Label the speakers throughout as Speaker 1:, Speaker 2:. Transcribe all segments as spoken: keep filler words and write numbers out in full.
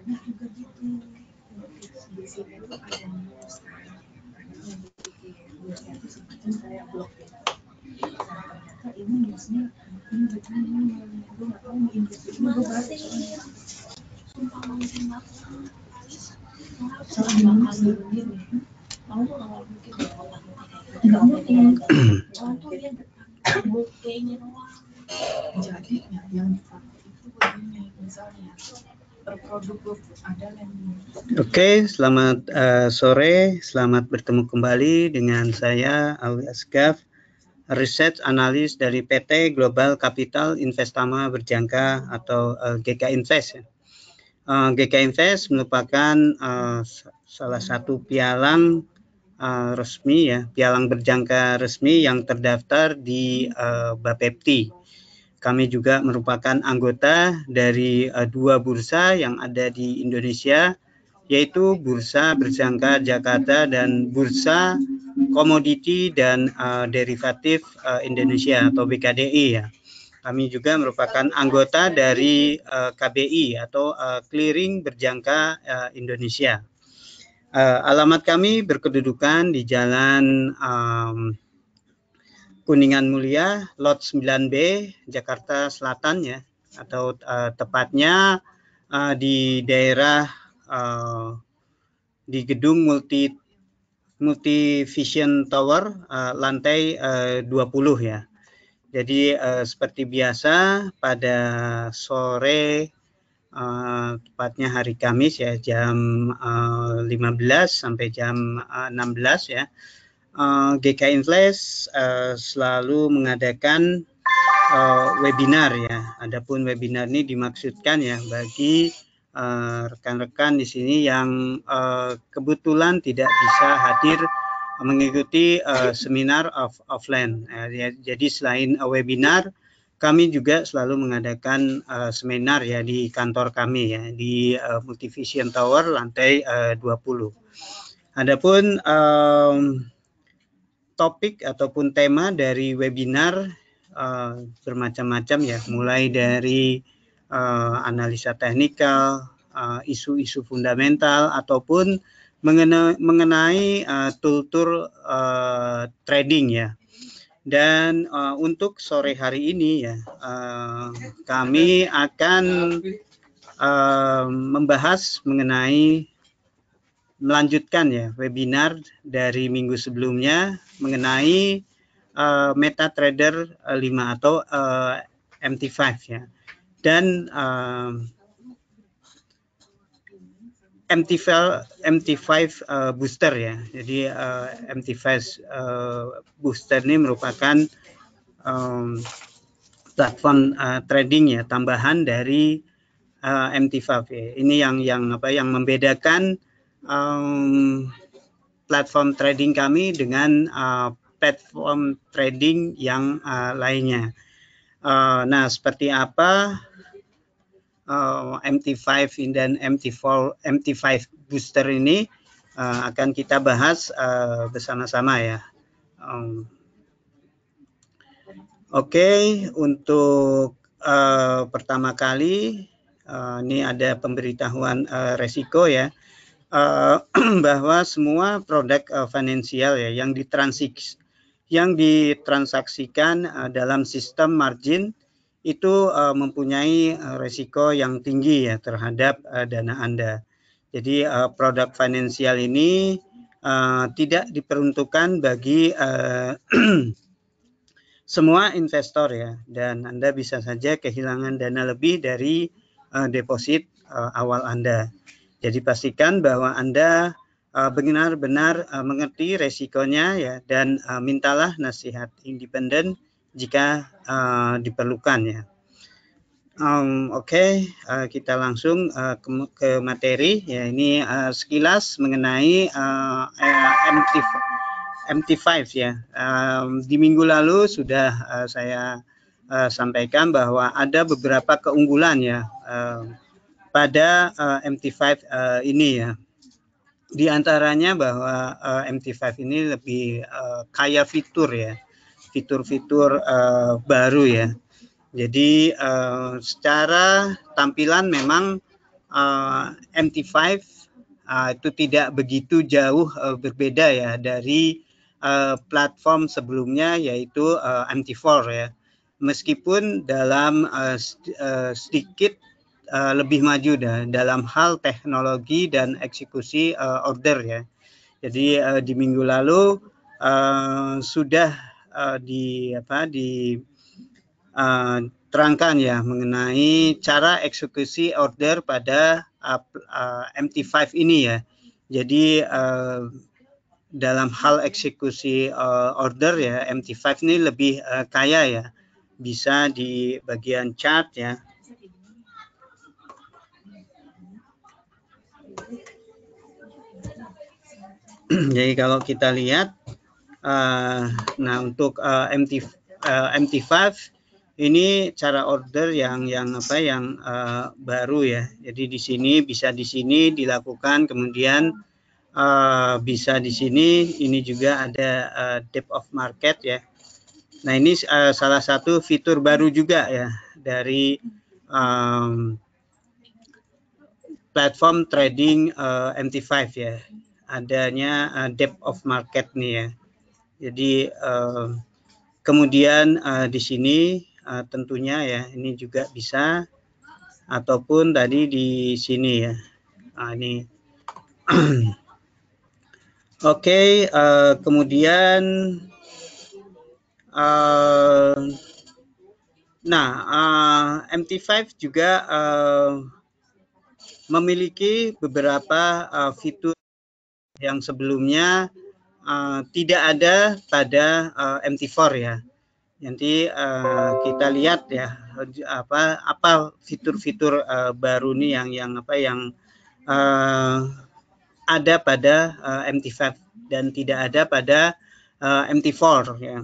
Speaker 1: banyak juga gitu. Di sini tuh ada news kan, ada yang bikin newsnya itu semacam kayak blog gitu. Nah ternyata ini newsnya ini begini, gue nggak tahu ini ini gue baca soalnya. Sumpah mungkin banget. Soalnya banget sendiri. Kamu tuh nggak mungkin nggak mungkin. Soalnya tuh dia buktinya doang. Jadi yang dipakai itu begini misalnya. Produk ada yang...
Speaker 2: Oke, selamat uh, sore, selamat bertemu kembali dengan saya Alwi Asgaf, Research Analyst dari P T Global Capital Investama Berjangka atau uh, G K Invest. Uh, G K Invest merupakan uh, salah satu pialang uh, resmi ya, pialang berjangka resmi yang terdaftar di uh, Bapepti. Kami juga merupakan anggota dari uh, dua bursa yang ada di Indonesia, yaitu Bursa Berjangka Jakarta dan Bursa Komoditi dan uh, Derivatif uh, Indonesia atau B K D I ya. Kami juga merupakan anggota dari uh, K B I atau uh, Clearing Berjangka uh, Indonesia. Uh, alamat kami berkedudukan di Jalan um, Kuningan Mulia, Lot sembilan B, Jakarta Selatan ya, atau uh, tepatnya uh, di daerah uh, di gedung multi Multivision Tower uh, lantai uh, dua puluh ya. Jadi uh, seperti biasa pada sore uh, tepatnya hari Kamis ya jam uh, lima belas sampai jam uh, enam belas ya. Uh, G K Invest uh, selalu mengadakan uh, webinar ya. Adapun webinar ini dimaksudkan ya bagi rekan-rekan uh, di sini yang uh, kebetulan tidak bisa hadir mengikuti uh, seminar off offline. Uh, ya, jadi selain uh, webinar, kami juga selalu mengadakan uh, seminar ya di kantor kami ya di uh, Multivision Tower lantai uh, dua puluh. Adapun um, topik ataupun tema dari webinar uh, bermacam-macam ya, mulai dari uh, analisa teknikal, uh, isu-isu fundamental, ataupun mengenai, mengenai uh, tool-tool uh, trading ya. Dan uh, untuk sore hari ini ya, uh, kami akan uh, membahas mengenai melanjutkan ya webinar dari minggu sebelumnya mengenai uh, MetaTrader lima atau uh, M T lima ya. Dan uh, M T lima, M T lima uh, booster ya. Jadi uh, M T lima uh, booster ini merupakan um, platform uh, trading ya tambahan dari uh, M T lima ya. Ini yang yang apa yang membedakan um, platform trading kami dengan uh, platform trading yang uh, lainnya. Uh, nah, seperti apa uh, M T lima dan M T empat, M T lima booster ini uh, akan kita bahas uh, bersama-sama ya. Um, Oke, okay, untuk uh, pertama kali uh, ini ada pemberitahuan uh, resiko ya. Uh, bahwa semua produk uh, finansial ya yang ditransaksi yang ditransaksikan uh, dalam sistem margin itu uh, mempunyai uh, resiko yang tinggi ya terhadap uh, dana Anda. Jadi uh, produk finansial ini uh, tidak diperuntukkan bagi uh, semua investor ya, dan Anda bisa saja kehilangan dana lebih dari uh, deposit uh, awal Anda. Jadi pastikan bahwa Anda uh, benar-benar uh, mengerti resikonya ya, dan uh, mintalah nasihat independen jika uh, diperlukan ya. Um, Oke, okay. uh, kita langsung uh, ke, ke materi ya. Ini uh, sekilas mengenai uh, M T M T lima ya. Um, di minggu lalu sudah uh, saya uh, sampaikan bahwa ada beberapa keunggulan ya. Uh, pada uh, M T lima uh, ini ya. Di antaranya bahwa uh, M T lima ini lebih uh, kaya fitur ya. Fitur-fitur uh, baru ya. Jadi uh, secara tampilan memang uh, M T lima uh, itu tidak begitu jauh uh, berbeda ya dari uh, platform sebelumnya, yaitu uh, M T empat ya. Meskipun dalam uh, uh, sedikit uh, lebih maju dah, dalam hal teknologi dan eksekusi uh, order ya. Jadi uh, di minggu lalu uh, sudah uh, di apa di uh, terangkan ya mengenai cara eksekusi order pada uh, uh, M T lima ini ya. Jadi uh, dalam hal eksekusi uh, order ya, M T lima ini lebih uh, kaya ya. Bisa di bagian chart ya. Jadi kalau kita lihat, uh, nah untuk uh, M T uh, M T lima ini cara order yang yang apa yang uh, baru ya. Jadi di sini bisa di sini dilakukan, kemudian uh, bisa di sini. Ini juga ada uh, depth of market ya. Nah ini uh, salah satu fitur baru juga ya dari um, platform trading uh, M T lima ya. Adanya uh, depth of market nih ya. Jadi uh, kemudian uh, di sini uh, tentunya ya ini juga bisa, ataupun tadi di sini ya. Nah, ini Oke, okay, uh, kemudian uh, nah uh, M T lima juga uh, memiliki beberapa uh, fitur yang sebelumnya uh, tidak ada pada uh, M T empat ya. Nanti uh, kita lihat ya apa apa fitur-fitur uh, baru nih yang yang apa yang uh, ada pada uh, M T lima dan tidak ada pada uh, M T empat ya.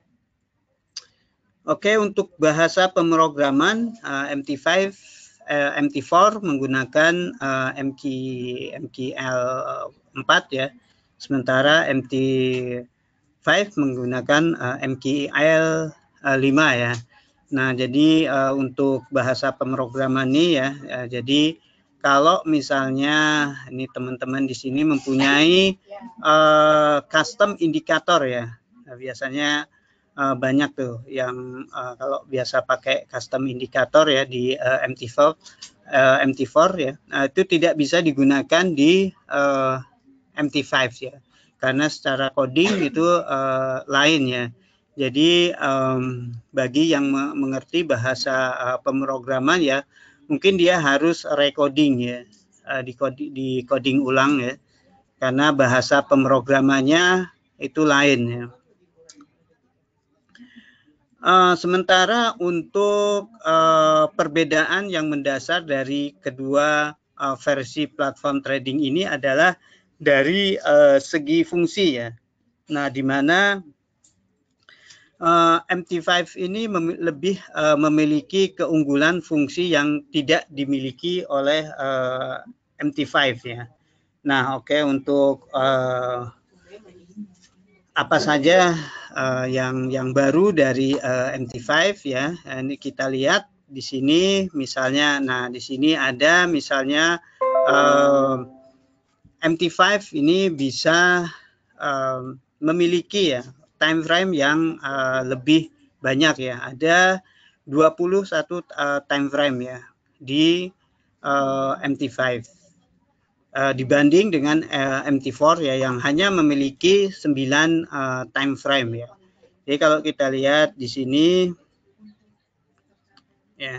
Speaker 2: Oke, untuk bahasa pemrograman uh, M T lima uh, M T empat menggunakan uh, M Q M Q L empat ya. Sementara M T lima menggunakan uh, M Q L lima ya. Nah, jadi uh, untuk bahasa pemrograman ini ya, uh, jadi kalau misalnya ini teman-teman di sini mempunyai uh, custom indikator ya, nah, biasanya uh, banyak tuh yang uh, kalau biasa pakai custom indikator ya di uh, M T empat, uh, M T empat ya, nah, itu tidak bisa digunakan di uh, M T lima ya, karena secara coding itu uh, lain ya. Jadi um, bagi yang mengerti bahasa uh, pemrograman ya, mungkin dia harus recoding ya, uh, di, coding, di coding ulang ya, karena bahasa pemrogramannya itu lain ya. Uh, sementara untuk uh, perbedaan yang mendasar dari kedua uh, versi platform trading ini adalah dari uh, segi fungsi ya. Nah, di mana Uh, M T lima ini mem lebih uh, memiliki keunggulan fungsi yang tidak dimiliki oleh uh, M T lima ya. Nah, oke okay, untuk uh, apa saja uh, yang yang baru dari uh, M T lima ya. Ini kita lihat di sini misalnya, nah di sini ada misalnya uh, M T lima ini bisa uh, memiliki ya time frame yang uh, lebih banyak ya. Ada dua puluh satu uh, time frame ya di uh, M T lima uh, dibanding dengan uh, M T empat ya yang hanya memiliki sembilan uh, time frame ya. Jadi kalau kita lihat di sini ya.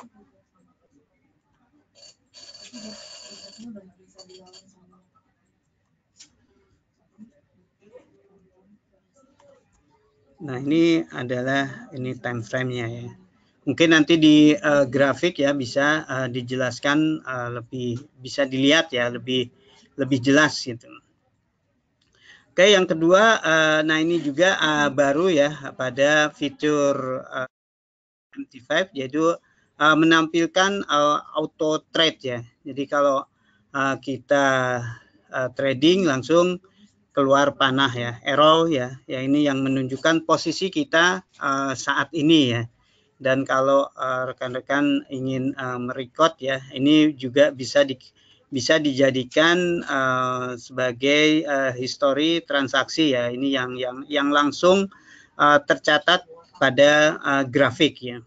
Speaker 2: Nah, ini adalah ini time frame-nya ya. Mungkin nanti di uh, grafik ya bisa uh, dijelaskan uh, lebih, bisa dilihat ya lebih lebih jelas gitu. Oke, yang kedua, uh, nah ini juga uh, baru ya pada fitur uh, M T lima, yaitu uh, menampilkan uh, auto trade ya. Jadi kalau uh, kita uh, trading langsung keluar panah ya, arrow ya, ya ini yang menunjukkan posisi kita uh, saat ini ya. Dan kalau rekan-rekan uh, ingin uh, merecord ya, ini juga bisa di, bisa dijadikan uh, sebagai uh, histori transaksi ya. Ini yang yang yang langsung uh, tercatat pada uh, grafik ya.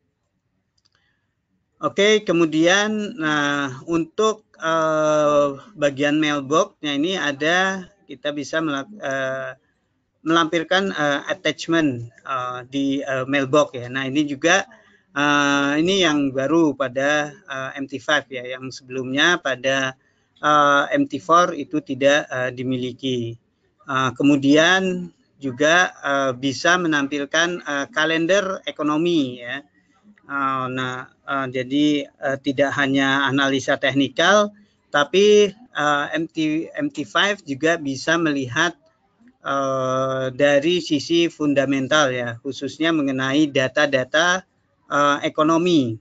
Speaker 2: Oke, kemudian nah untuk uh, bagian mailbox, nah ini ada kita bisa melak, uh, melampirkan uh, attachment uh, di uh, mailbox ya. Nah ini juga uh, ini yang baru pada uh, M T lima ya, yang sebelumnya pada uh, M T empat itu tidak uh, dimiliki. Uh, kemudian juga uh, bisa menampilkan uh, kalender ekonomi ya. Uh, nah uh, jadi uh, tidak hanya analisa teknikal, tapi uh, M T M T lima juga bisa melihat Uh, dari sisi fundamental ya, khususnya mengenai data-data uh, ekonomi.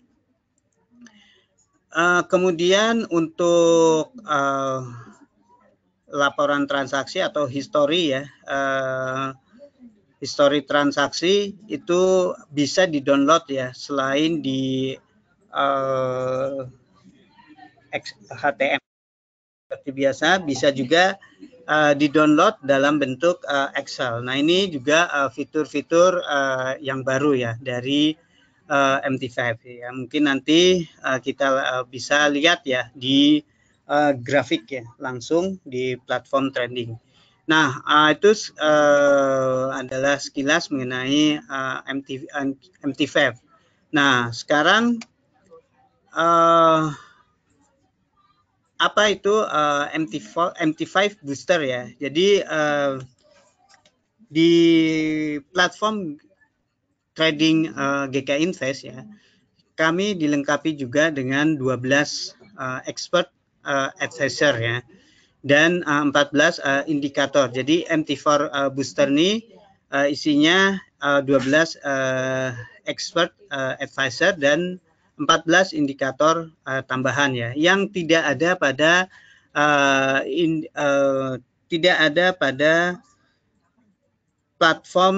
Speaker 2: Uh, kemudian untuk uh, laporan transaksi atau histori ya, uh, histori transaksi itu bisa di-download ya, selain di uh, H T M L seperti biasa, bisa juga Uh, di-download dalam bentuk uh, Excel. Nah ini juga fitur-fitur uh, uh, yang baru ya dari uh, M T lima ya. Mungkin nanti uh, kita uh, bisa lihat ya di uh, grafik ya langsung di platform trading. Nah uh, itu uh, adalah sekilas mengenai uh, M T lima. Nah sekarang uh, apa itu uh, M T lima booster ya. Jadi uh, di platform trading uh, G K Invest ya, kami dilengkapi juga dengan dua belas uh, expert uh, advisor ya, dan uh, empat belas uh, indikator. Jadi M T empat uh, booster ini uh, isinya uh, dua belas uh, expert uh, advisor dan empat belas indikator uh, tambahan ya, yang tidak ada pada uh, in, uh, tidak ada pada platform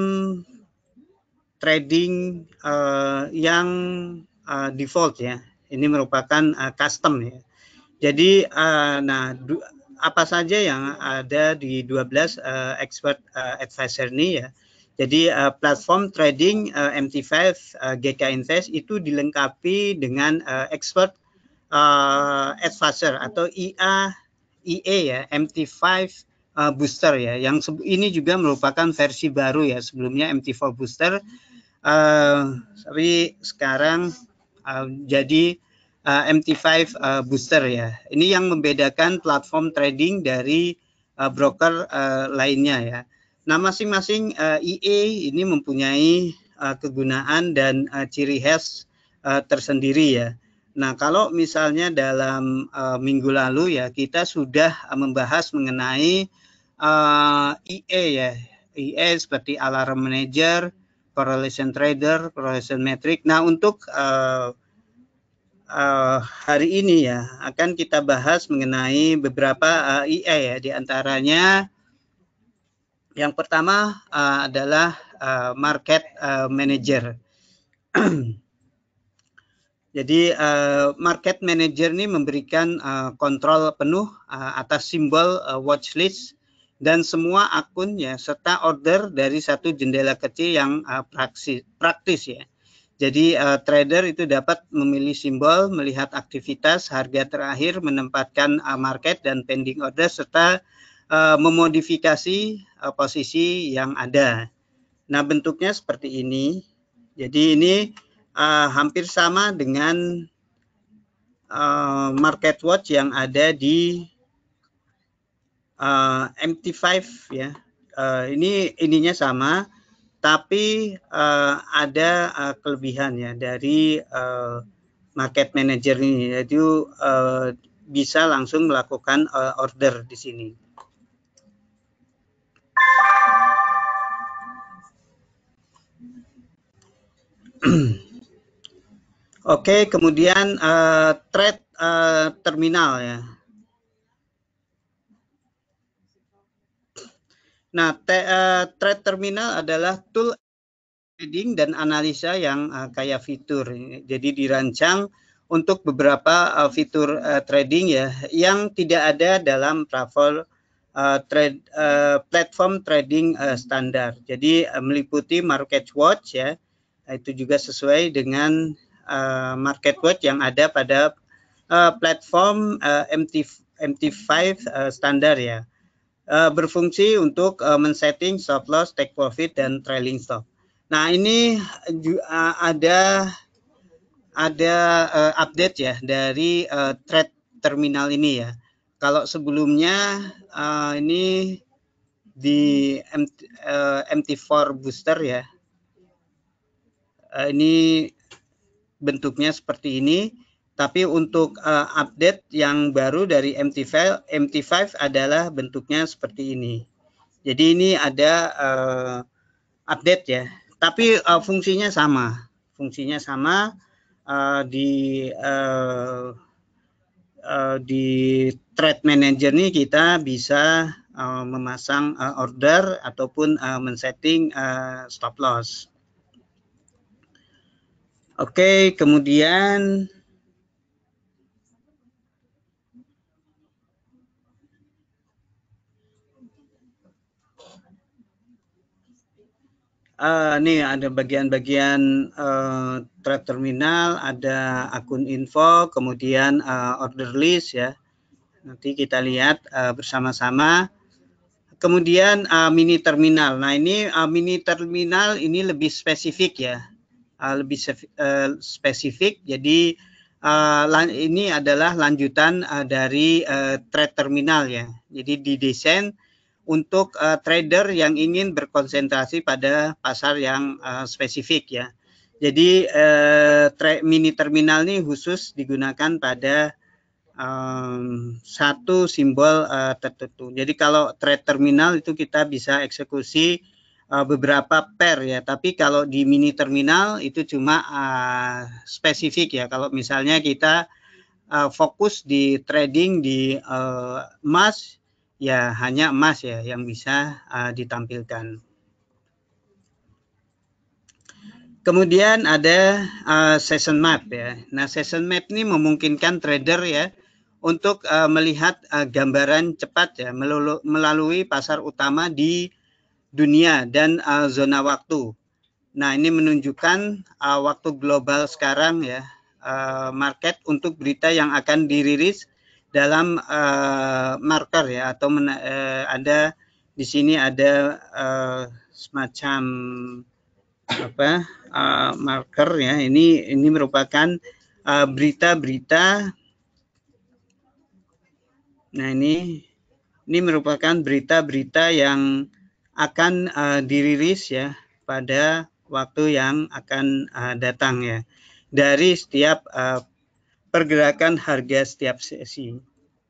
Speaker 2: trading uh, yang uh, default ya. Ini merupakan uh, custom ya. Jadi uh, nah du, apa saja yang ada di dua belas uh, expert uh, advisor ini ya. Jadi uh, platform trading uh, M T lima uh, G K Invest itu dilengkapi dengan uh, expert uh, advisor atau I A I E ya, M T lima uh, booster ya. Yang ini juga merupakan versi baru ya. Sebelumnya M T empat booster, uh, tapi sekarang uh, jadi uh, M T lima uh, booster ya. Ini yang membedakan platform trading dari uh, broker uh, lainnya ya. Nah, masing-masing uh, I E ini mempunyai uh, kegunaan dan uh, ciri khas uh, tersendiri ya. Nah, kalau misalnya dalam uh, minggu lalu ya, kita sudah uh, membahas mengenai uh, I E ya. I E seperti alarm manager, correlation trader, correlation metric. Nah, untuk uh, uh, hari ini ya akan kita bahas mengenai beberapa uh, I E ya, diantaranya yang pertama uh, adalah uh, market uh, manager. Jadi uh, market manager ini memberikan uh, kontrol penuh uh, atas simbol uh, watchlist dan semua akunnya serta order dari satu jendela kecil yang uh, praksis, praktis ya. Jadi uh, trader itu dapat memilih simbol, melihat aktivitas, harga terakhir, menempatkan uh, market dan pending order serta uh, memodifikasi uh, posisi yang ada. Nah, bentuknya seperti ini. Jadi ini uh, hampir sama dengan uh, market watch yang ada di uh, M T lima ya. Uh, ini ininya sama, tapi uh, ada uh, kelebihan ya dari uh, market manager ini, yaitu uh, bisa langsung melakukan uh, order di sini. Oke, kemudian uh, trade uh, terminal ya. Nah, te, uh, trade terminal adalah tool trading dan analisa yang uh, kayak fitur. Jadi dirancang untuk beberapa uh, fitur uh, trading ya yang tidak ada dalam platform uh, trade uh, platform trading uh, standar. Jadi uh, meliputi market watch ya. Itu juga sesuai dengan uh, market watch yang ada pada uh, platform uh, M T lima uh, standar ya. Uh, berfungsi untuk uh, men-setting stop loss, take profit dan trailing stop. Nah, ini uh, ada ada uh, update ya dari uh, trade terminal ini ya. Kalau sebelumnya uh, ini di M, uh, M T empat booster ya. Uh, ini bentuknya seperti ini. Tapi untuk uh, update yang baru dari M T lima, M T lima adalah bentuknya seperti ini. Jadi ini ada uh, update ya, tapi uh, fungsinya sama, fungsinya sama uh, di uh, uh, di trade manager nih kita bisa uh, memasang uh, order ataupun uh, men-setting uh, stop loss. Oke, kemudian Uh, nih ada bagian-bagian uh, trade terminal, ada akun info, kemudian uh, order list ya. Nanti kita lihat uh, bersama-sama. Kemudian uh, mini terminal. Nah ini uh, mini terminal ini lebih spesifik ya, uh, lebih uh, spesifik. Jadi uh, ini adalah lanjutan uh, dari uh, trade terminal ya. Jadi didesain untuk uh, trader yang ingin berkonsentrasi pada pasar yang uh, spesifik ya. Jadi uh, mini terminal ini khusus digunakan pada um, satu simbol uh, tertentu. Jadi kalau trade terminal itu kita bisa eksekusi uh, beberapa pair ya. Tapi kalau di mini terminal itu cuma uh, spesifik ya. Kalau misalnya kita uh, fokus di trading di uh, emas, ya hanya emas ya yang bisa uh, ditampilkan. Kemudian ada uh, session map ya. Nah, session map ini memungkinkan trader ya untuk uh, melihat uh, gambaran cepat ya melalui pasar utama di dunia dan uh, zona waktu. Nah, ini menunjukkan uh, waktu global sekarang ya, uh, market untuk berita yang akan dirilis dalam uh, marker ya, atau men, uh, ada di sini ada uh, semacam apa uh, marker ya. Ini ini merupakan berita-berita. Uh, nah ini ini merupakan berita-berita yang akan uh, dirilis ya pada waktu yang akan uh, datang ya dari setiap uh, pergerakan harga setiap sesi.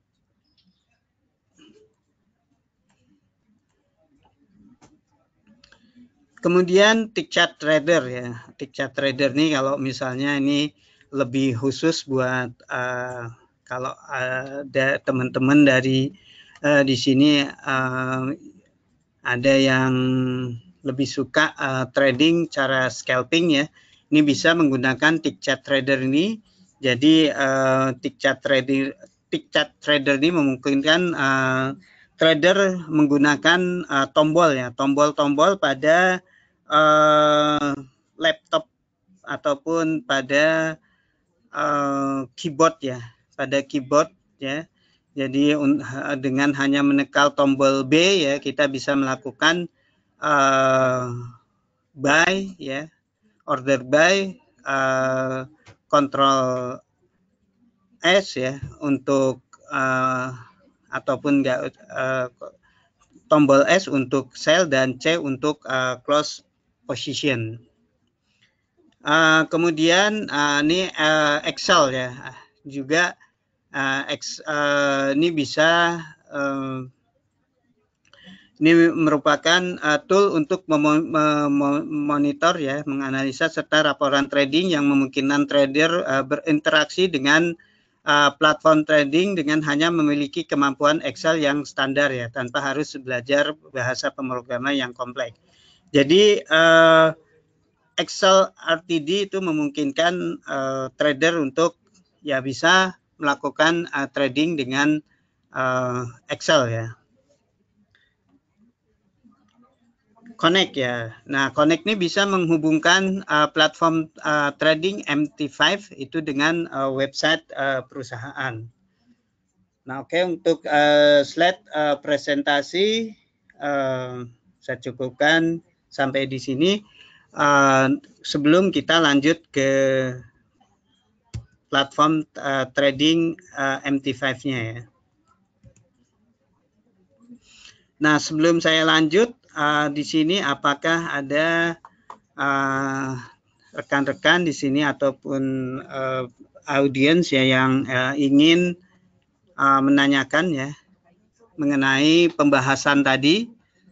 Speaker 2: Kemudian tick chart trader ya. Tick chart trader nih kalau misalnya ini lebih khusus buat uh, kalau ada teman-teman dari uh, di sini uh, ada yang lebih suka uh, trading cara scalping ya. Ini bisa menggunakan tick chart trader ini. Jadi uh, tick chart trader tick chart trader ini memungkinkan uh, trader menggunakan uh, tombol ya, tombol-tombol pada uh, laptop ataupun pada uh, keyboard ya, pada keyboard ya. Jadi uh, dengan hanya menekan tombol B ya, kita bisa melakukan uh, buy ya, order buy, uh, control S ya untuk uh, ataupun enggak uh, tombol S untuk sell dan C untuk uh, close position. Uh, kemudian uh, ini uh, Excel ya, juga uh, X, uh, ini bisa uh, ini merupakan uh, tool untuk memonitor ya, menganalisa serta laporan trading yang memungkinkan trader uh, berinteraksi dengan uh, platform trading dengan hanya memiliki kemampuan Excel yang standar ya, tanpa harus belajar bahasa pemrograman yang kompleks. Jadi uh, Excel R T D itu memungkinkan uh, trader untuk ya bisa melakukan uh, trading dengan uh, Excel ya. Connect ya. Nah, Connect ini bisa menghubungkan uh, platform uh, trading M T lima itu dengan uh, website uh, perusahaan. Nah, oke, okay, untuk uh, slide uh, presentasi uh, saya cukupkan sampai di sini. Uh, sebelum kita lanjut ke platform uh, trading uh, M T lima-nya ya. Nah, sebelum saya lanjut uh, di sini apakah ada rekan-rekan uh, di sini ataupun uh, audiens ya yang uh, ingin uh, menanyakan ya mengenai pembahasan tadi.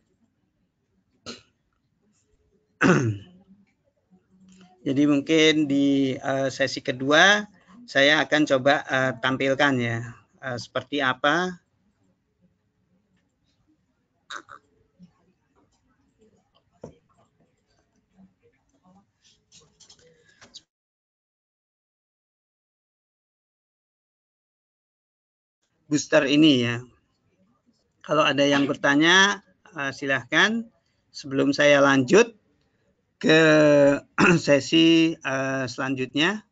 Speaker 2: Jadi mungkin di uh, sesi kedua saya akan coba uh, tampilkan ya uh, seperti apa booster ini ya. Kalau ada yang bertanya uh, silahkan sebelum saya lanjut ke sesi uh, selanjutnya.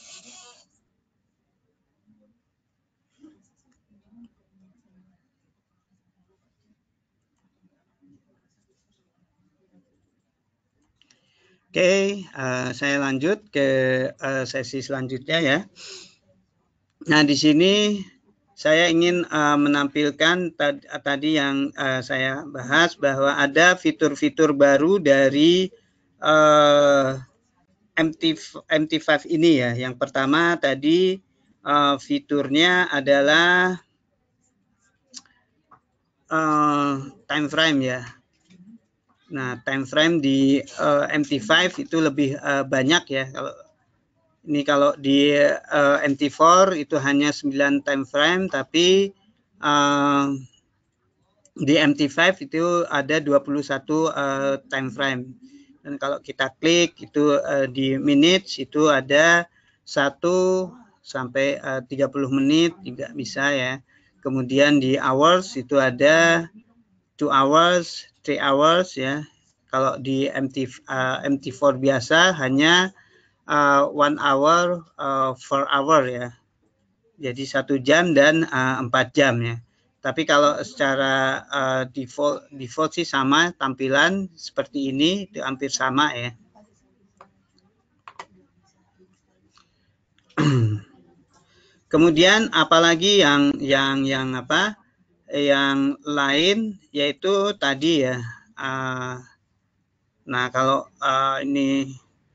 Speaker 2: Oke, okay, uh, saya lanjut ke uh, sesi selanjutnya ya. Nah, di sini saya ingin uh, menampilkan tad tadi yang uh, saya bahas bahwa ada fitur-fitur baru dari uh, M T lima ini ya. Yang pertama tadi uh, fiturnya adalah uh, time frame ya. Nah, time frame di uh, M T lima itu lebih uh, banyak ya. Kalau ini kalau di uh, M T empat itu hanya sembilan time frame, tapi uh, di M T lima itu ada dua puluh satu uh, time frame. Dan kalau kita klik itu uh, di minutes itu ada satu sampai uh, tiga puluh menit juga bisa ya. Kemudian di hours itu ada two hours, three hours ya. Kalau di M T uh, M T empat biasa hanya uh, one hour, uh, four hour ya. Jadi satu jam dan uh, empat jam ya. Tapi kalau secara uh, default default sih sama tampilan seperti ini, itu hampir sama ya. Kemudian apalagi yang yang yang apa? Yang lain yaitu tadi ya. Uh, nah kalau uh, ini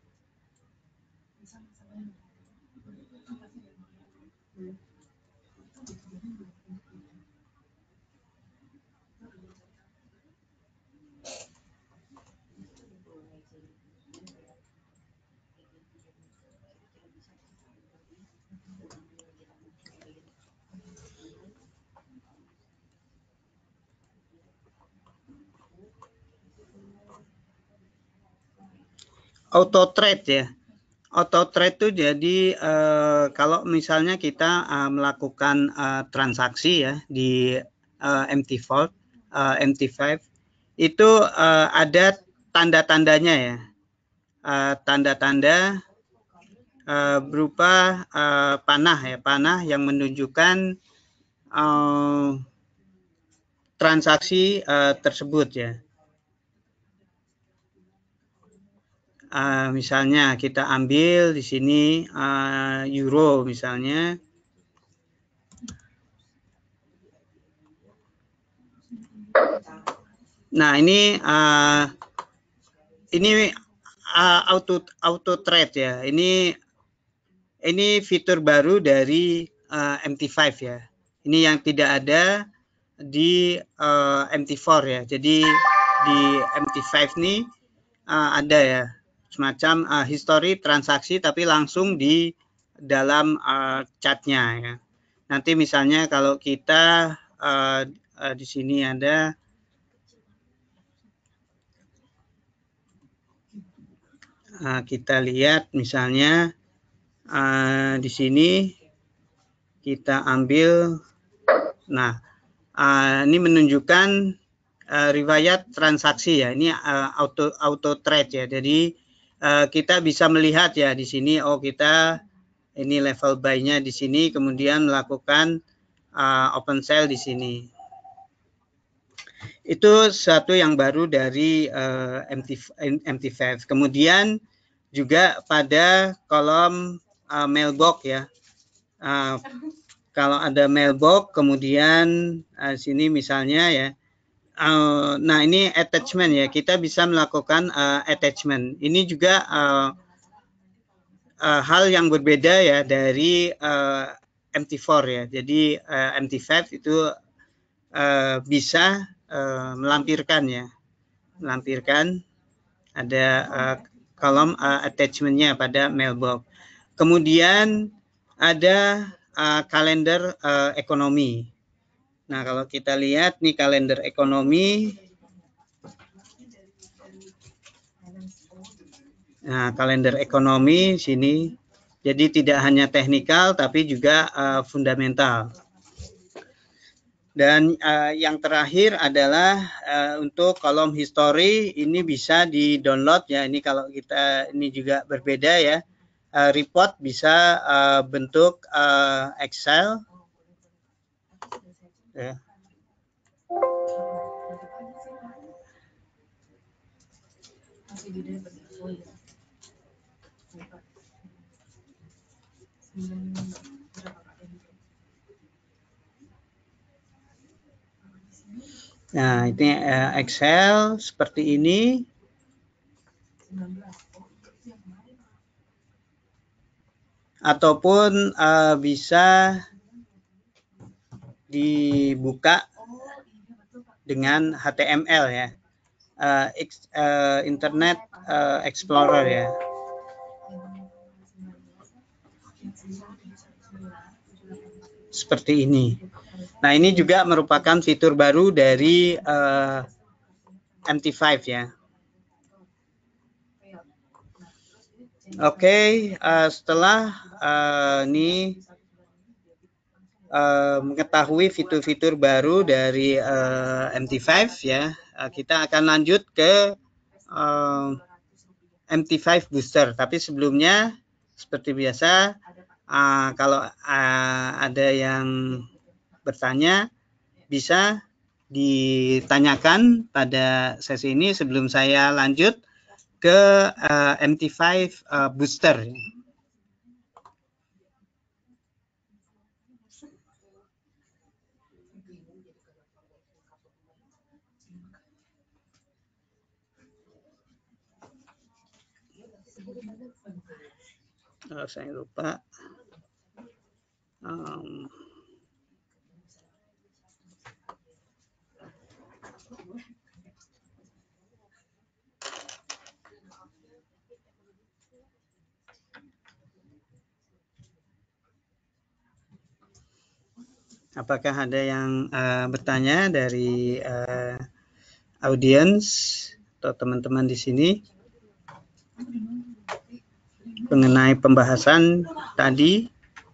Speaker 2: auto trade ya. Auto trade itu jadi uh, kalau misalnya kita uh, melakukan uh, transaksi ya di uh, M T empat, uh, M T lima itu uh, ada tanda-tandanya ya. Uh, tanda-tanda uh, berupa uh, panah ya, panah yang menunjukkan uh, transaksi uh, tersebut ya. Uh, misalnya kita ambil di sini uh, euro misalnya. Nah ini uh, ini uh, auto auto trade ya. Ini ini fitur baru dari uh, M T lima ya. Ini yang tidak ada di uh, M T empat ya. Jadi di M T lima ini uh, ada ya semacam uh, history transaksi tapi langsung di dalam uh, chatnya ya. Nanti misalnya kalau kita uh, uh, di sini ada uh, kita lihat misalnya uh, di sini kita ambil, nah uh, ini menunjukkan uh, riwayat transaksi ya, ini uh, auto auto trade ya. Jadi uh, kita bisa melihat ya di sini, oh kita ini level buy-nya di sini, kemudian melakukan uh, open sale di sini. Itu satu yang baru dari uh, M T lima. Kemudian juga pada kolom uh, mailbox ya. Uh, kalau ada mailbox, kemudian uh, sini misalnya ya. Uh, nah ini attachment ya. Kita bisa melakukan uh, attachment. Ini juga uh, uh, hal yang berbeda ya dari uh, M T empat ya. Jadi uh, M T lima itu uh, bisa uh, melampirkan ya. Melampirkan ada uh, kolom uh, attachment-nya pada mailbox. Kemudian ada uh, kalender uh, ekonomi. Nah, kalau kita lihat nih kalender ekonomi. Nah, kalender ekonomi sini. Jadi tidak hanya teknikal tapi juga uh, fundamental. Dan uh, yang terakhir adalah uh, untuk kolom history, ini bisa di-download ya. Ini kalau kita ini juga berbeda ya. Uh, report bisa uh, bentuk uh, Excel. Ya. Nah, ini uh, Excel seperti ini. Ataupun uh, bisa dibuka dengan H T M L ya. Uh, ex, uh, Internet uh, Explorer ya. Seperti ini. Nah, ini juga merupakan fitur baru dari uh, M T lima ya. Oke, okay, uh, setelah uh, ini uh, mengetahui fitur-fitur baru dari uh, M T lima ya, uh, kita akan lanjut ke uh, M T lima Booster. Tapi sebelumnya, seperti biasa, uh, kalau uh, ada yang bertanya, bisa ditanyakan pada sesi ini sebelum saya lanjut ke uh, M T lima uh, Booster. Oh, saya lupa. Um, Apakah ada yang uh, bertanya dari uh, audiens atau teman-teman di sini mengenai pembahasan tadi?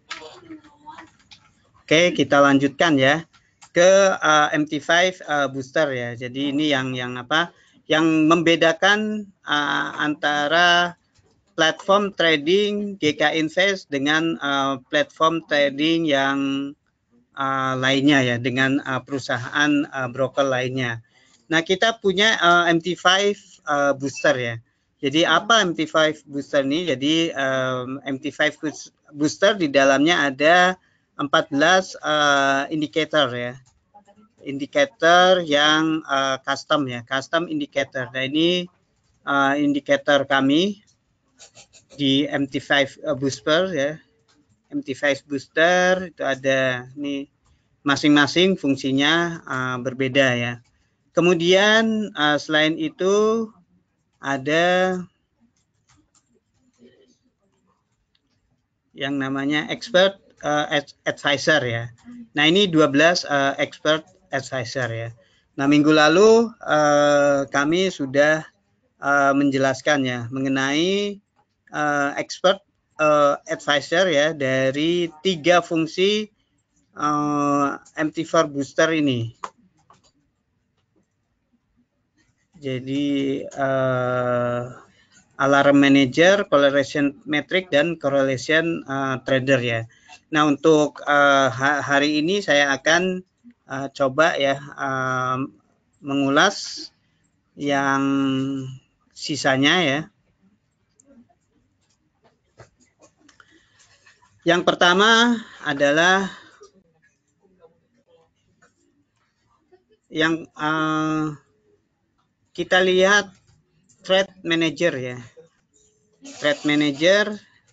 Speaker 2: Oke, kita lanjutkan ya ke uh, M T lima uh, Booster ya. Jadi ini yang yang apa? Yang membedakan uh, antara platform trading G K Invest dengan uh, platform trading yang Uh, lainnya ya, dengan uh, perusahaan uh, broker lainnya. Nah, kita punya uh, M T lima uh, Booster ya. Jadi apa M T lima Booster ini? Jadi um, M T lima Booster di dalamnya ada empat belas uh, indikator ya. Indikator yang uh, custom ya, custom indicator. Nah, ini uh, indikator kami di M T lima uh, Booster ya. M T lima Booster itu ada ini masing-masing fungsinya uh, berbeda ya. Kemudian uh, selain itu ada yang namanya expert uh, advisor ya. Nah, ini dua belas uh, expert advisor ya. Nah, minggu lalu uh, kami sudah uh, menjelaskan ya mengenai uh, expert uh, advisor ya dari tiga fungsi uh, M T empat booster ini. Jadi uh, alarm manager, correlation metric, dan correlation uh, trader ya. Nah untuk uh, hari ini saya akan uh, coba ya uh, mengulas yang sisanya ya. Yang pertama adalah yang uh, kita lihat trade manager ya. Trade manager,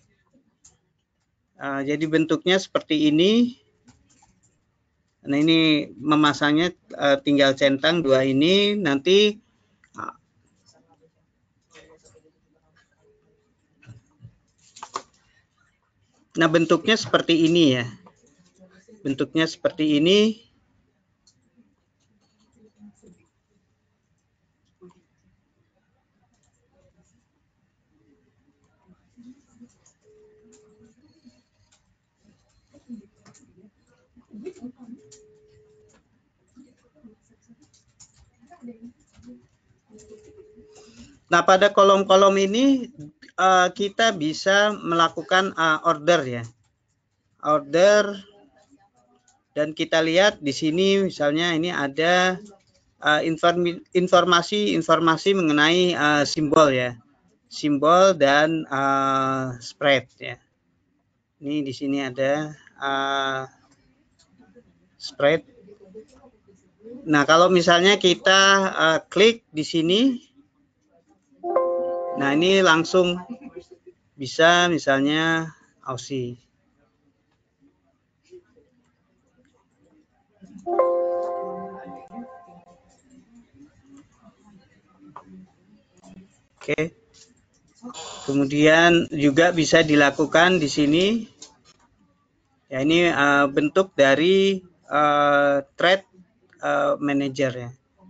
Speaker 2: uh, jadi bentuknya seperti ini. Nah ini memasangnya uh, tinggal centang dua ini nanti. Uh, nah bentuknya seperti ini ya. Bentuknya seperti ini. Nah, pada kolom-kolom ini uh, kita bisa melakukan uh, order ya. Order, dan kita lihat di sini misalnya ini ada uh, informasi-informasi mengenai uh, simbol ya. Simbol dan uh, spread ya. Ini di sini ada uh, spread. Nah, kalau misalnya kita uh, klik di sini, nah ini langsung bisa misalnya Aussie. Oke. Kemudian juga bisa dilakukan di sini. Ya ini uh, bentuk dari uh, trade uh, manager ya.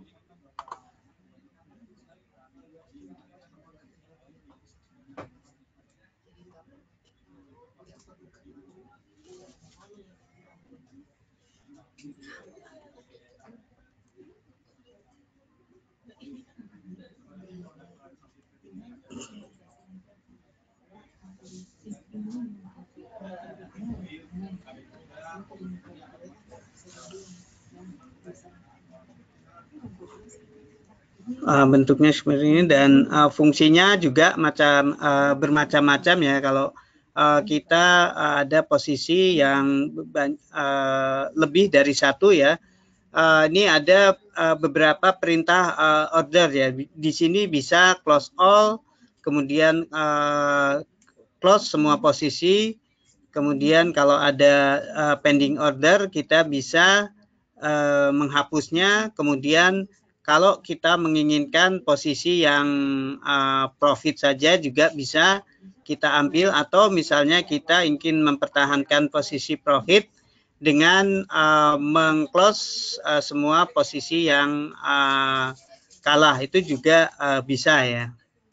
Speaker 2: Uh, bentuknya seperti ini dan uh, fungsinya juga macam uh, bermacam-macam ya. Kalau uh, kita uh, ada posisi yang uh, lebih dari satu ya, uh, ini ada uh, beberapa perintah uh, order ya. Di sini bisa close all, kemudian uh, close semua posisi, kemudian kalau ada uh, pending order kita bisa uh, menghapusnya, kemudian kalau kita menginginkan posisi yang uh, profit saja juga bisa kita ambil, atau misalnya kita ingin mempertahankan posisi profit dengan uh, meng-close uh, semua posisi yang uh, kalah, itu juga uh, bisa ya.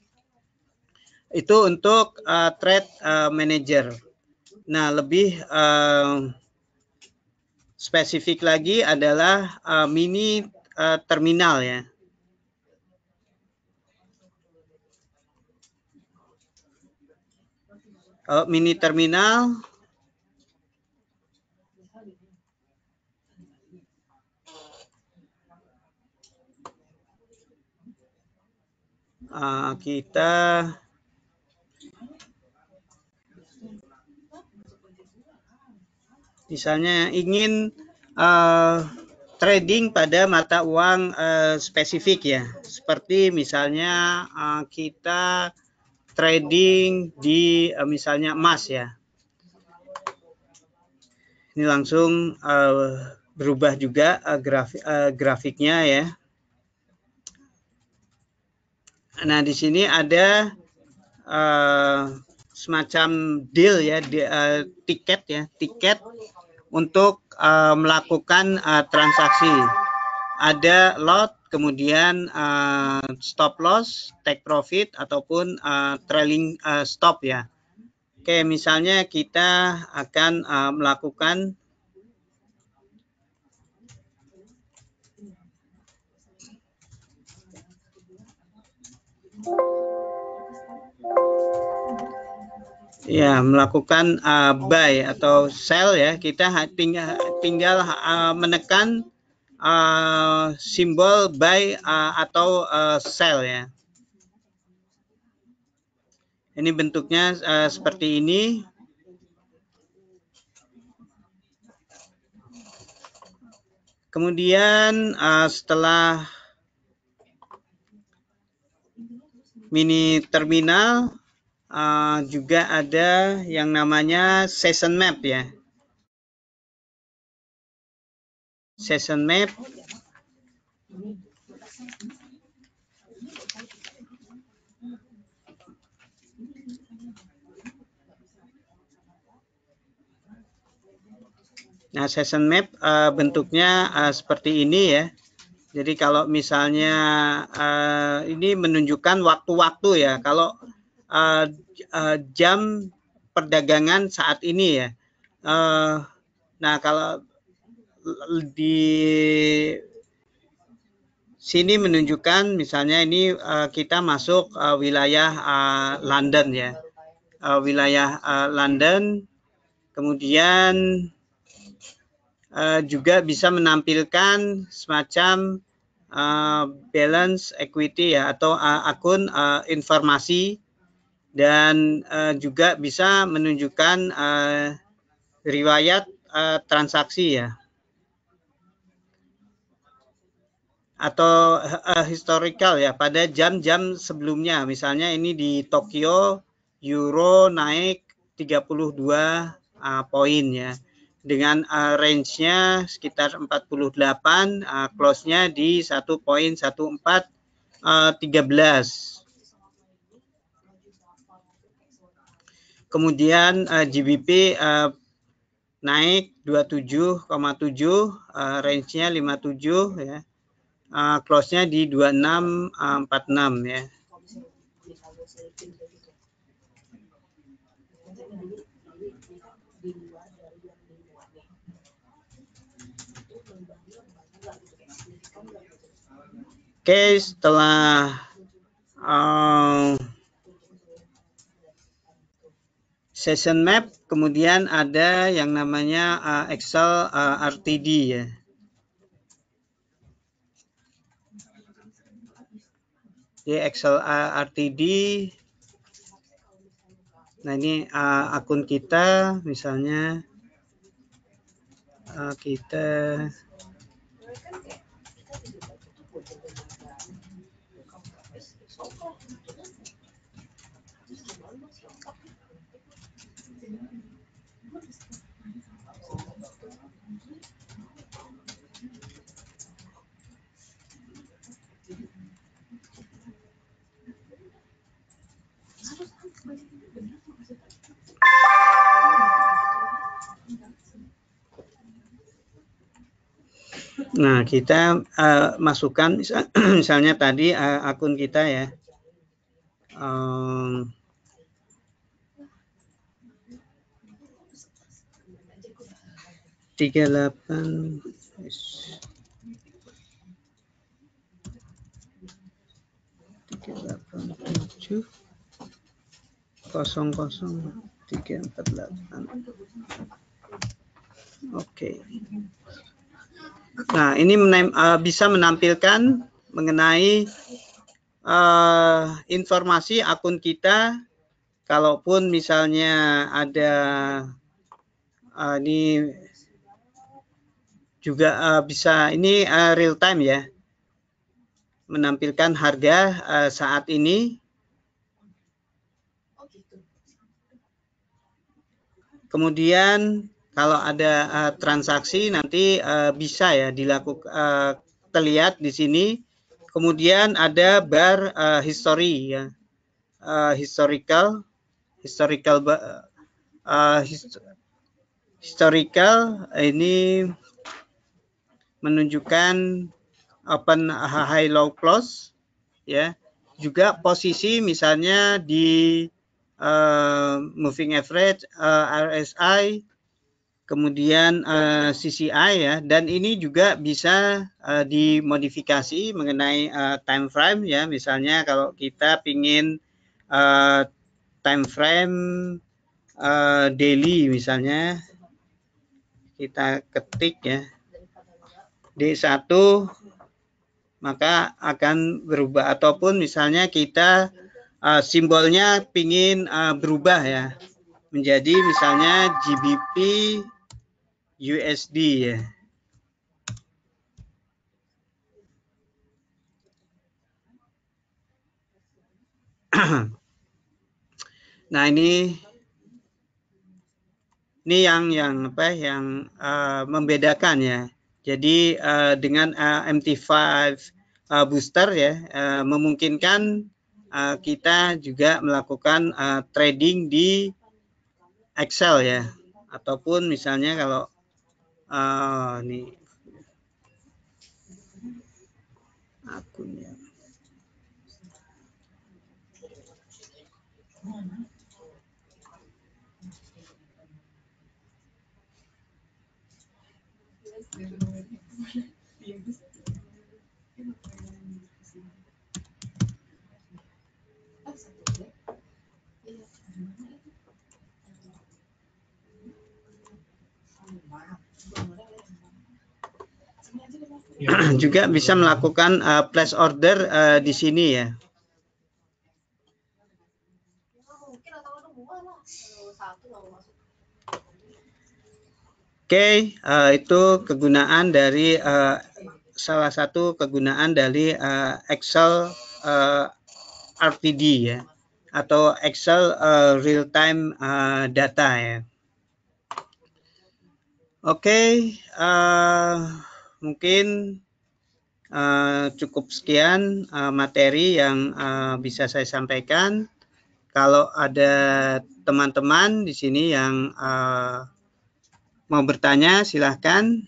Speaker 2: Itu untuk uh, trade uh, manager. Nah, lebih uh, spesifik lagi adalah uh, mini uh, terminal ya. Kalau mini terminal, uh, kita misalnya ingin uh, trading pada mata uang uh, spesifik ya, seperti misalnya uh, kita trading di uh, misalnya emas ya. Ini langsung uh, berubah juga uh, grafik, uh, grafiknya ya. Nah di sini ada uh, semacam deal ya, di, uh, tiket ya, tiket untuk uh, melakukan uh, transaksi. Ada lot, kemudian uh, stop loss, take profit, ataupun uh, trailing uh, stop ya. Oke, misalnya kita akan uh, melakukan ya melakukan uh, buy atau sell ya, kita tinggal tinggal uh, menekan uh, simbol buy uh, atau uh, sell ya. Ini bentuknya uh, seperti ini. Kemudian uh, setelah mini terminal uh, juga ada yang namanya session map ya. Session map. Nah, session map uh, bentuknya uh, seperti ini ya. Jadi kalau misalnya uh, ini menunjukkan waktu-waktu ya, kalau uh, uh, jam perdagangan saat ini ya. Uh, nah kalau di sini menunjukkan misalnya ini uh, kita masuk uh, wilayah uh, London ya, uh, wilayah uh, London, kemudian uh, juga bisa menampilkan semacam Uh, balance equity ya, atau uh, akun uh, informasi, dan uh, juga bisa menunjukkan uh, riwayat uh, transaksi ya, atau uh, historical ya pada jam-jam sebelumnya. Misalnya ini di Tokyo, euro naik tiga puluh dua uh, poin ya, dengan uh, range-nya sekitar empat puluh delapan, uh, close-nya di satu koma satu empat tiga belas. Kemudian uh, G B P uh, naik dua puluh tujuh koma tujuh, uh, range-nya lima puluh tujuh ya. Uh, close-nya di dua puluh enam empat puluh enam ya. Oke, setelah uh, session map, kemudian ada yang namanya uh, Excel uh, R T D ya. Jadi Excel uh, R T D. Nah ini uh, akun kita, misalnya uh, kita Nah, kita uh, masukkan misal, misalnya tadi uh, akun kita ya. Um, tiga delapan tiga delapan tujuh kosong kosong tiga empat delapan. Oke. Nah, ini uh, bisa menampilkan mengenai uh, informasi akun kita. Kalaupun misalnya ada uh, ini juga uh, bisa, ini uh, real time ya, menampilkan harga uh, saat ini. Kemudian kalau ada uh, transaksi nanti uh, bisa ya dilakukan, uh, terlihat di sini. Kemudian ada bar uh, history ya, uh, historical, historical, uh, hist historical ini menunjukkan open high low close ya. Juga posisi misalnya di uh, moving average, uh, R S I, kemudian uh, C C I ya, dan ini juga bisa uh, dimodifikasi mengenai uh, time frame ya. Misalnya kalau kita ingin uh, time frame uh, daily misalnya, kita ketik ya D satu, maka akan berubah, ataupun misalnya kita uh, simbolnya pingin uh, berubah ya menjadi misalnya G B P U S D ya. Nah ini ini yang yang apa yang uh, membedakan ya. Jadi uh, dengan uh, M T lima uh, booster ya, uh, memungkinkan uh, kita juga melakukan uh, trading di Excel ya, ataupun misalnya kalau uh, ini akunnya. Juga bisa melakukan uh, place order uh, di sini ya. Oke, okay, uh, itu kegunaan dari uh, salah satu kegunaan dari uh, Excel uh, R T D ya, atau Excel uh, real time uh, data ya. Oke, okay, uh, mungkin uh, cukup sekian uh, materi yang uh, bisa saya sampaikan. Kalau ada teman-teman di sini yang uh, mau bertanya, silahkan.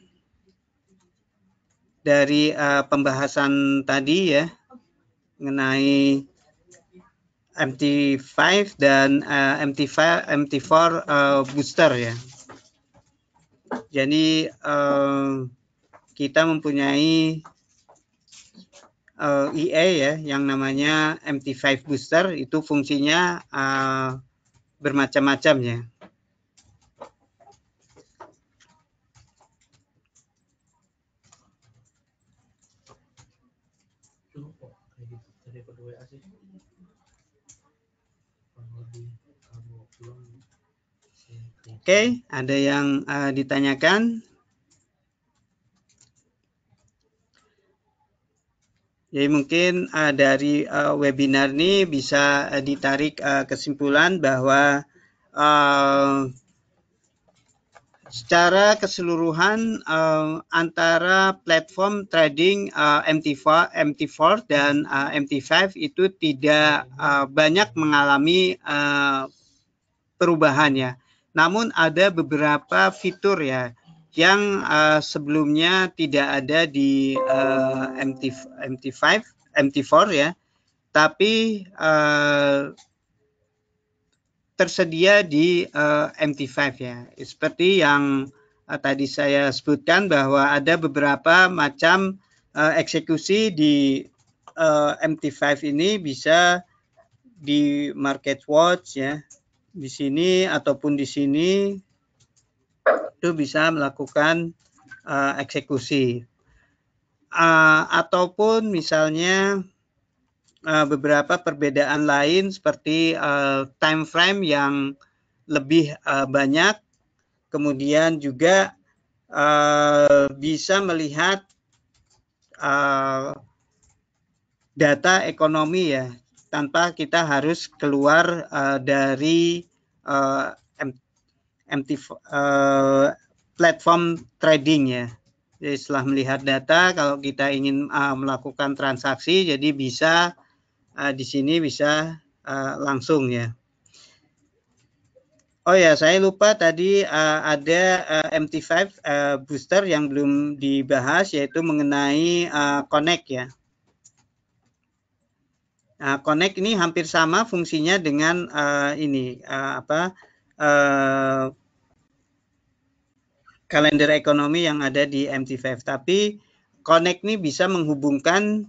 Speaker 2: Dari uh, pembahasan tadi ya mengenai M T lima dan uh, M T lima, M T empat uh, booster ya. Jadi uh, kita mempunyai uh, I A ya yang namanya M T lima booster, itu fungsinya uh, bermacam-macam ya. Oke, okay, ada yang uh, ditanyakan? Jadi mungkin uh, dari uh, webinar ini bisa uh, ditarik uh, kesimpulan bahwa uh, secara keseluruhan uh, antara platform trading uh, M T empat dan uh, M T lima itu tidak uh, banyak mengalami uh, perubahan ya. Namun ada beberapa fitur ya yang uh, sebelumnya tidak ada di uh, M T lima, M T empat ya, tapi uh, tersedia di uh, M T lima ya. Seperti yang uh, tadi saya sebutkan bahwa ada beberapa macam uh, eksekusi di uh, M T lima ini, bisa di Market Watch ya, di sini ataupun di sini itu bisa melakukan uh, eksekusi. Uh, ataupun misalnya uh, beberapa perbedaan lain seperti uh, time frame yang lebih uh, banyak, kemudian juga uh, bisa melihat uh, data ekonomi ya, tanpa kita harus keluar uh, dari uh, M T uh, platform trading ya. Jadi setelah melihat data, kalau kita ingin uh, melakukan transaksi, jadi bisa uh, di sini bisa uh, langsung ya. Oh ya, saya lupa tadi uh, ada uh, M T lima uh, booster yang belum dibahas, yaitu mengenai uh, Connect ya. Nah, Connect ini hampir sama fungsinya dengan uh, ini uh, apa uh, kalender ekonomi yang ada di M T lima. Tapi Connect ini bisa menghubungkan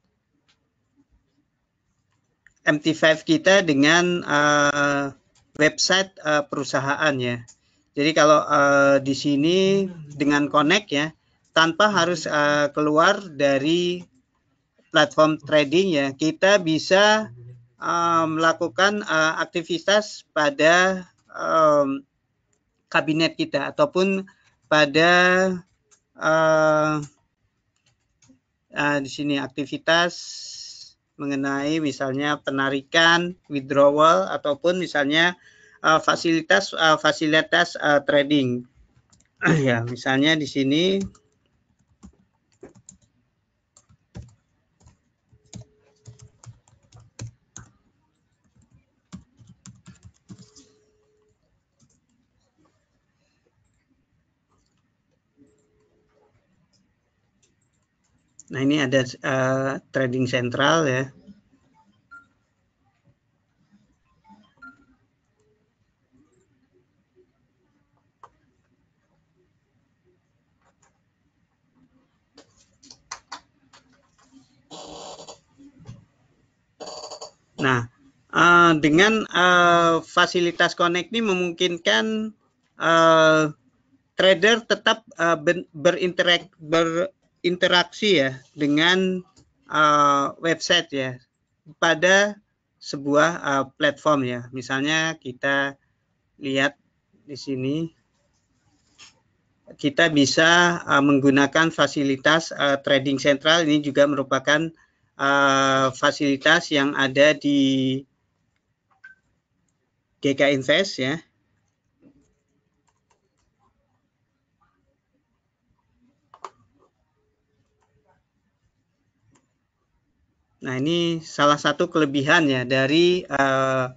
Speaker 2: M T lima kita dengan uh, website uh, perusahaan ya. Jadi kalau uh, di sini dengan Connect ya, tanpa harus uh, keluar dari platform trading ya, kita bisa uh, melakukan uh, aktivitas pada um, kabinet kita ataupun pada uh, uh, di sini aktivitas mengenai misalnya penarikan, withdrawal ataupun misalnya uh, fasilitas uh, fasilitas uh, trading. Ya, misalnya di sini nah ini ada uh, trading sentral ya. Nah, uh, dengan uh, fasilitas Connect ini memungkinkan uh, trader tetap uh, berinterak, berinteraksi ya dengan uh, website ya pada sebuah uh, platform ya. Misalnya kita lihat di sini kita bisa uh, menggunakan fasilitas uh, trading sentral. Ini juga merupakan uh, fasilitas yang ada di G K Invest ya. Nah, ini salah satu kelebihan ya dari uh,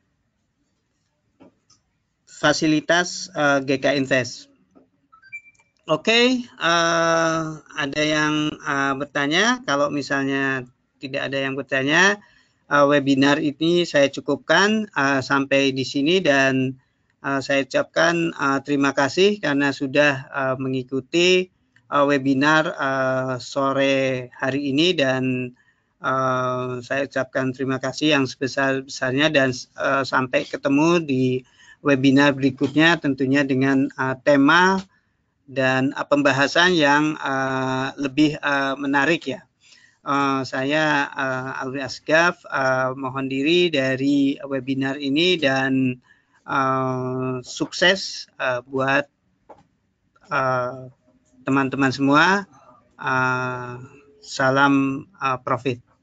Speaker 2: fasilitas uh, G K Invest. Oke, okay, uh, ada yang uh, bertanya? Kalau misalnya tidak ada yang bertanya, uh, webinar ini saya cukupkan uh, sampai di sini dan uh, saya ucapkan uh, terima kasih karena sudah uh, mengikuti uh, webinar uh, sore hari ini dan uh, saya ucapkan terima kasih yang sebesar-besarnya dan uh, sampai ketemu di webinar berikutnya tentunya dengan uh, tema dan uh, pembahasan yang uh, lebih uh, menarik ya. Uh, saya uh, Alwi Asgaf uh, mohon diri dari webinar ini dan uh, sukses uh, buat teman-teman uh, semua. Uh, salam uh, profit.